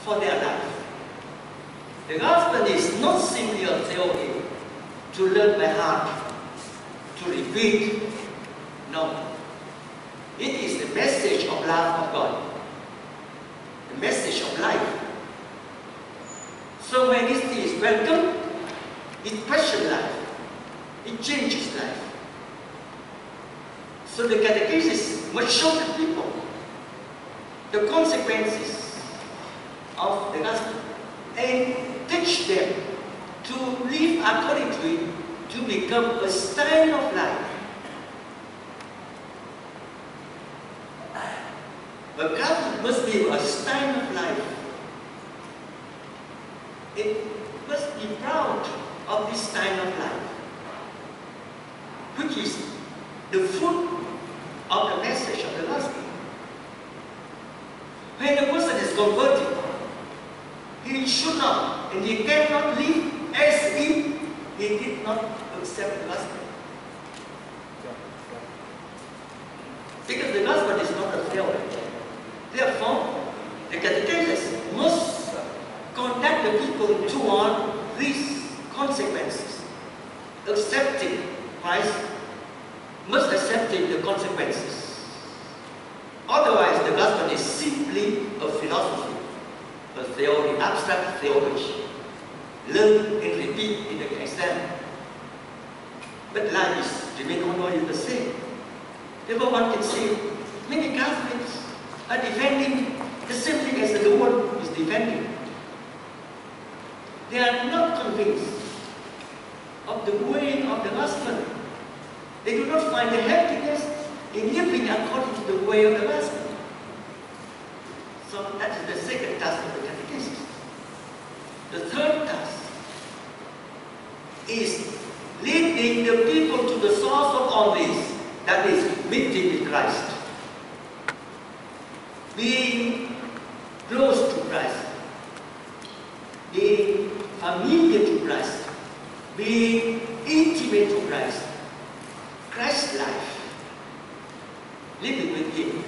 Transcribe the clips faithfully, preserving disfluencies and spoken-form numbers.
for their life. The gospel is not simply a theory to learn by heart, to repeat. No. It is the message of love of God, the message of life. So when it is welcome, it questions life, it changes life. So the catechesis must show the people the consequences of the gospel and teach them to live according to it, to become a style of life. A Catholic must be a style of life. It must be proud of this style of life, which is the fruit of the message of the gospel. When a person is converted, he should not and he cannot live as if he did not accept the gospel. Because the gospel is not a theory. Therefore, the catechesis must conduct the people toward these consequences. Accepting Christ must accept the consequences. Otherwise, the gospel is simply a philosophy, a theory, abstract theology. Learn and repeat in the exam. But life is remain always the same. Therefore, one can say many Catholics are defending the same thing as the world is defending. They are not convinced of the way of the gospel. They do not find the happiness in living according to the way of the gospel. So that is the second task of the catechesis. The third task is leading the people to the source of all this, that is, meeting with Christ. Being close to Christ, being familiar to Christ, being intimate to Christ, Christ's life, living with Him.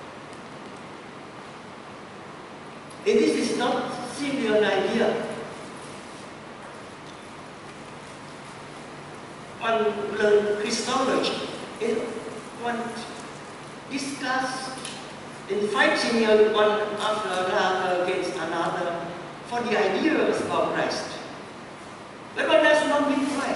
And this is not simply an idea. One learns Christology, and one discuss in fighting one after another against another for the ideas of Christ. But one does not mean Christ.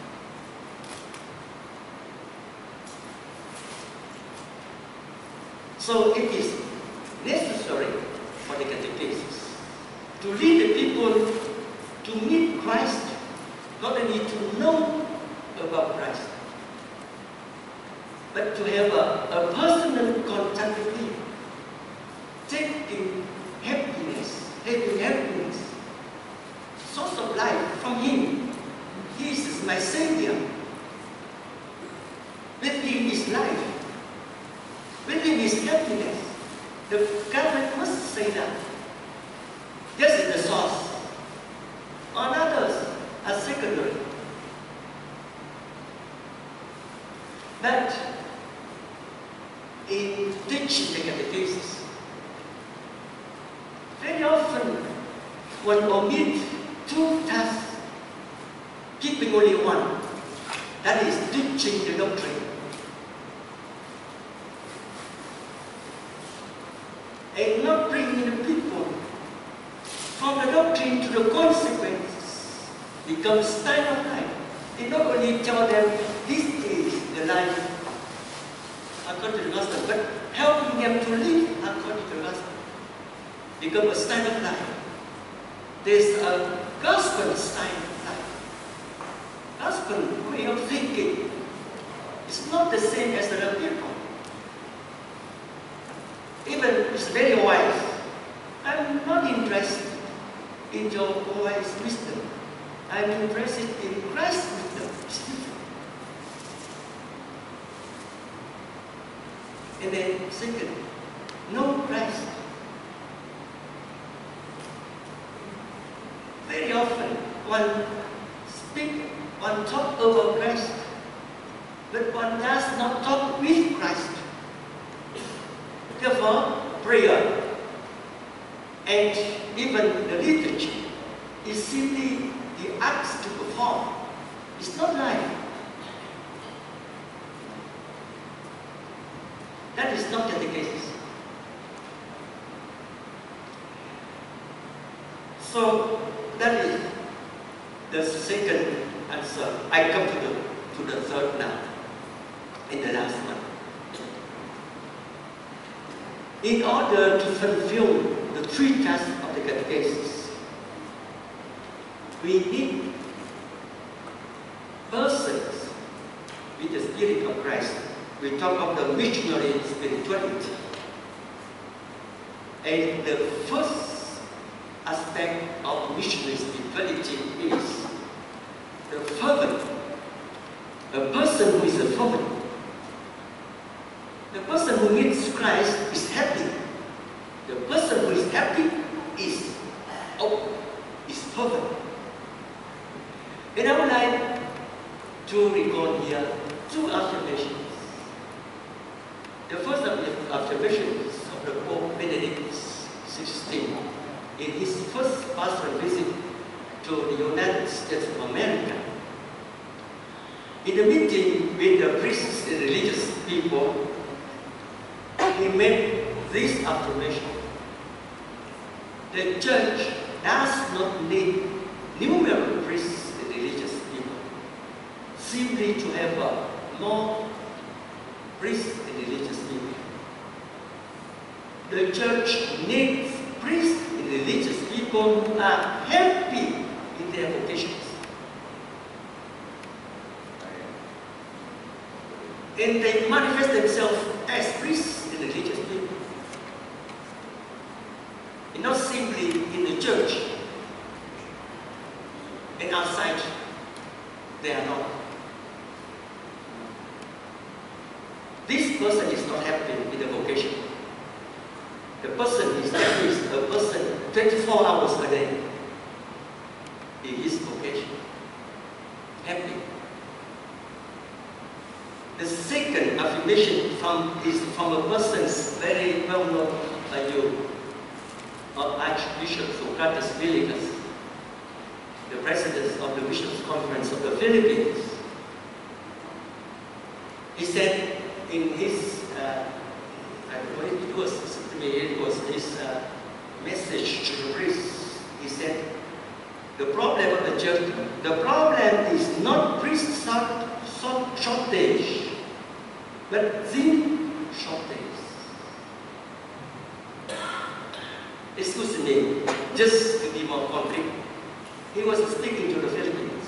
So it is necessary for the catechesis to lead the people to meet Christ, not only to know about Christ, but to have a, a personal contact with Him, taking happiness, having happiness, source of life from Him. He is my Savior. With Him is life. With Him is happiness. The Catholic must say that. This is the source. All others are secondary. But in teaching the catechesis, very often one omits two tasks, keeping only one. That is teaching the doctrine. And not bringing the people from the doctrine to the consequences, become style of life. They not only tell them this is the life according to the gospel, but helping them to live according to the gospel, become a style of life. There's a gospel style of life. Gospel way of thinking is not the same as the other people. Even it's very wise. I'm not interested in your wise wisdom. I'm interested in Christ's wisdom. And then second, know Christ. Very often one speak, one talk about Christ, but one does not talk with Christ. Therefore, prayer. And even the liturgy is simply the acts to perform. It's not life. That is not catechesis. So that is the second answer. I come to the to the third now, in the last one. In order to fulfill the three tasks of the catechesis, we need persons with the Spirit of Christ. We talk of the missionary spirituality. And the first aspect of missionary spirituality is the fervent. A person who is a fervent. The person who meets Christ is happy. The person who is happy is, oh, is fervent. And I would like to recall here two affirmations. The first affirmation is of the Pope Benedict the sixteenth in his first pastoral visit to the United States of America. In the meeting with the priests and religious people, he made this affirmation: the church does not need numerous priests and religious people, simply to have uh, more priests and religious people. The church needs priests and religious people who are happy in their vocations. And they manifest themselves as priests and religious people. And not simply in the church and outside, they are not. This person is not happy with the vocation. The person is happy is a person twenty-four hours a day in his vocation. Happy. The second affirmation from, is from a person's very well known by you, Archbishop Socrates Villegas, the president of the Bishops' Conference of the Philippines. He said in his, uh, I don't know, it was, to me, it was his uh, message to the priests. He said, the problem of the church, the problem is not priest shortage, but zeal shortage. Excuse me, just to be more concrete, he was speaking to the Philippines.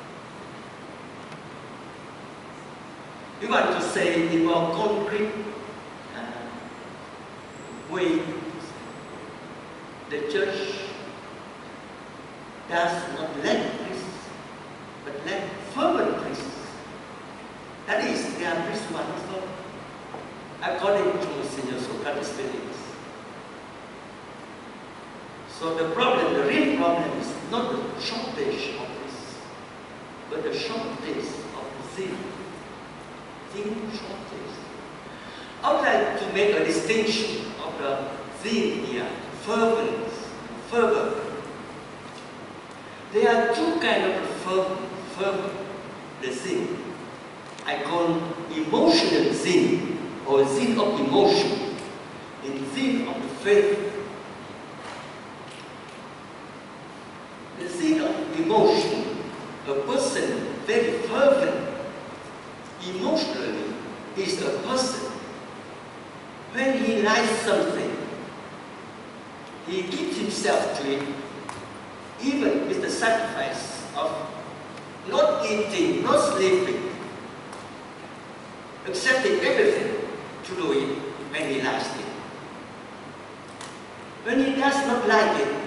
We want to say in more concrete uh, way, the church does not lack priests, but lack fervent priests. That is, there are priests who are not fervent, according to Monsignor Socrates Villegas. So the problem, the real problem is not the shortage of priests, but the shortage of zeal. Zeal shortage. I would like to make a distinction of the zeal here, fervent, fervor. There are two kinds of fervor, fervor, the zeal. I call emotional zeal, or zeal of emotion, and zeal of the faith. The zeal of emotion, a person very fervent emotionally is a person when he likes something, he gives himself to it, even with the sacrifice of not eating, not sleeping, accepting everything to do it when he likes it. When he does not like it,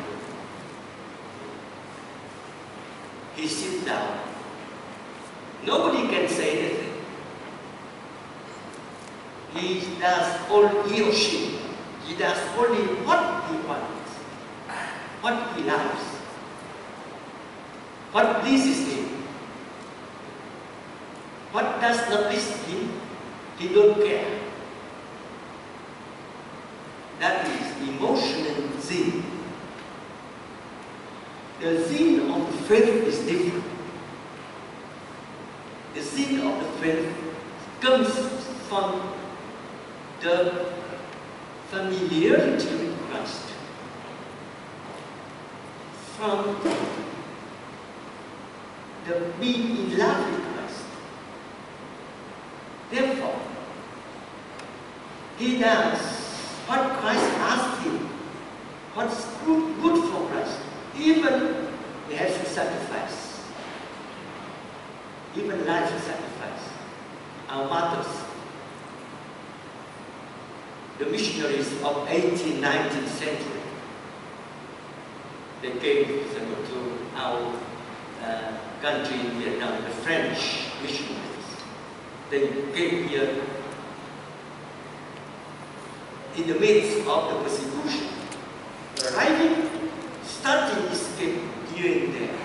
he sits down. Nobody can say anything. He does all he or she. He does only what he wants, what he loves, what pleases him. What does not please him, he don't care. That is emotional zeal. the zeal of the faith is different. The zeal of the faith comes from the familiarity with Christ, from the being in love with Christ. Therefore, he does what Christ asked him, what's good, good for Christ. Even he has to sacrifice, even life sacrifice. Our martyrs, the missionaries of eighteenth, nineteenth century, they came to our uh, country in Vietnam, the French missionaries. They came here in the midst of the persecution, arriving, starting escape during there,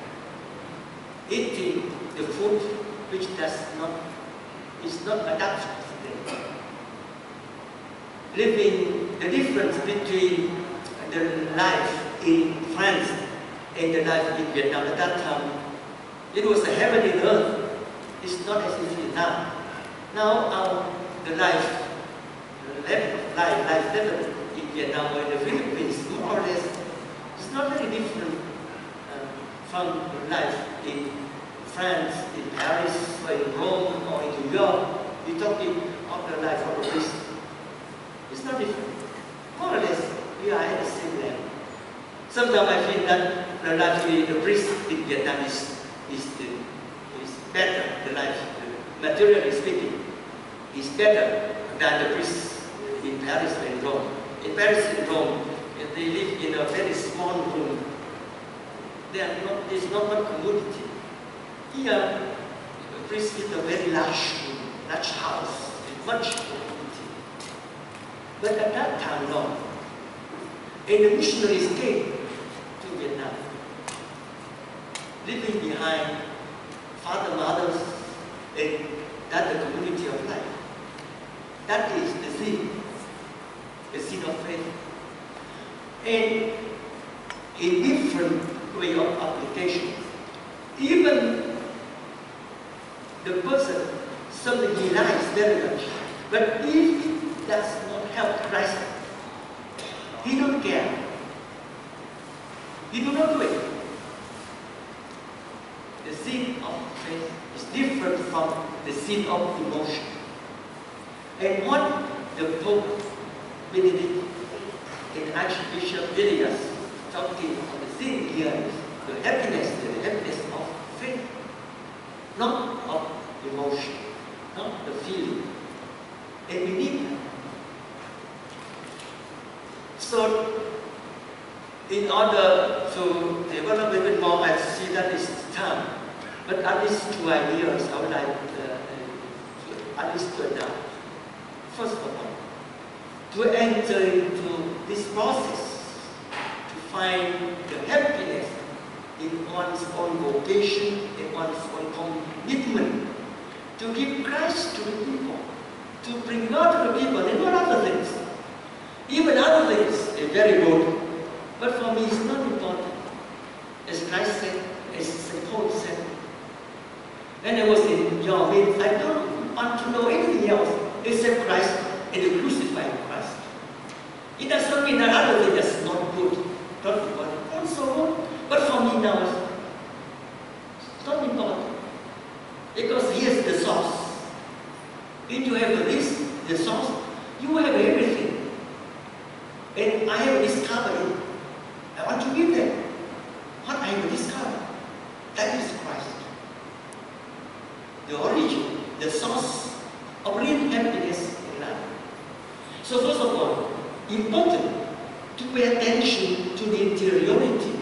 eating the food which does not, is not adapted to them. Living the difference between the life in France and the life in Vietnam at that time. It was a heaven and earth. It's not as it is now. Now our, the life, the level of life, life level in Vietnam or in the Philippines, more or less, it's not very different uh, from the life in France, in Paris, or in Rome, or in New York. We're talking of the life of a priest. It's not different. More or less, we are at the same level. Sometimes I feel that the life of the priest in Vietnam is, is, is better, the life, materially speaking, is better than the priests in Paris and Rome. In Paris and Rome, they live in a very small room. They are not, there's not much community. Here, the priest is a very large room, large house, with much community. But at that time, no. And the missionaries came to Vietnam, leaving behind father, mothers, and that the community of life. That is the sin, the sin of faith. And in different way of application, even the person, something he likes very much, but if it does not help Christ, he don't care. He do not do it. The sin of faith is different from the sin of emotion. And what the Pope Benedict and Archbishop Elias talking about the sin here is the happiness, the happiness of faith, not of emotion, not the feeling. And we need that. So, in order to develop a little bit more, I see that it's time. But at least two ideas I would like uh, to, at least to adopt. First of all, to enter into this process, to find the happiness in one's own vocation, in one's own commitment, to give Christ to the people, to bring God to the people, and not other things. Even other things are very good, but for me it's not important. As Christ said, as Saint Paul said, when I was in your midst, I don't want to know anything else except Christ and the crucified Christ. It doesn't mean that other thing is not good, not important, also good, but for me now it's not important. Because here's the source. If you have this, the source, you have everything. And I have discovered it. I want to give them what I have discovered. That is Christ. The origin, the source of real happiness in life. So first of all, important to pay attention to the interiority.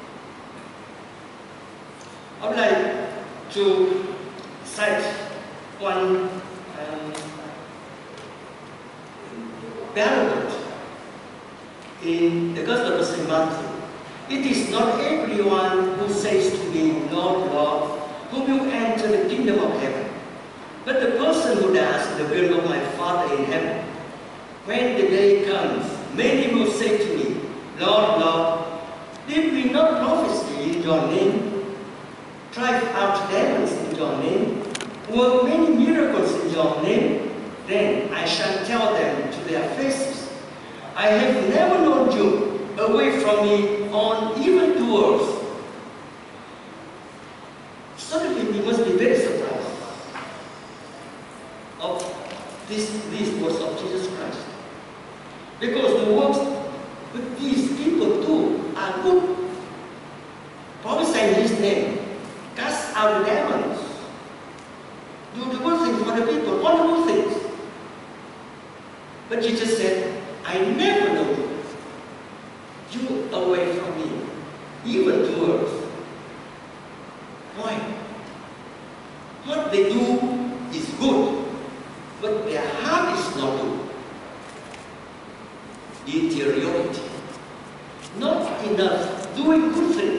I would like to cite one um, parable in the Gospel of Saint Matthew. It is not everyone who says to me, Lord, Lord, who will enter the kingdom of heaven, but the person who does the will of my Father in heaven. When the day comes, many will say to me, Lord, Lord, did we not prophesy in your name, drive out demons in your name, work many miracles in your name, then I shall tell them to their faces, I have never known you. Away from me, on evildoers. Suddenly we must be very surprised of this, these words of Jesus Christ. Because the works that these people do are good. Prophesy in His name, cast out demons, do the good things for the people, wonderful things. But Jesus said, I never know you. You away from me, evildoers. Why? What they do is good, but their heart is not good. Deteriority. Not enough doing good things.